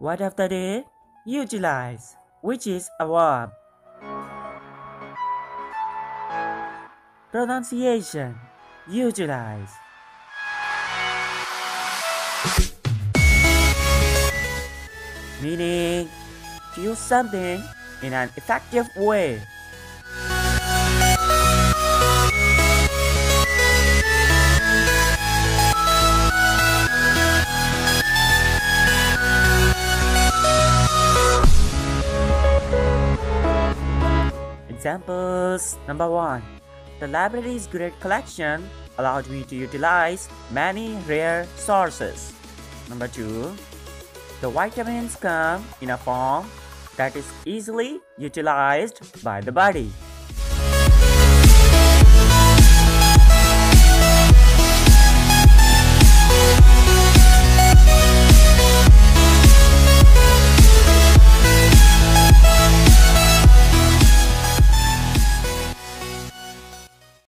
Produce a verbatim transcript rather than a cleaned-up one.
Word of the day, utilize, which is a verb. Pronunciation, utilize. Meaning, to use something in an effective way. Examples. Number one. The library's great collection allowed me to utilize many rare sources. Number two. The vitamins come in a form that is easily utilized by the body.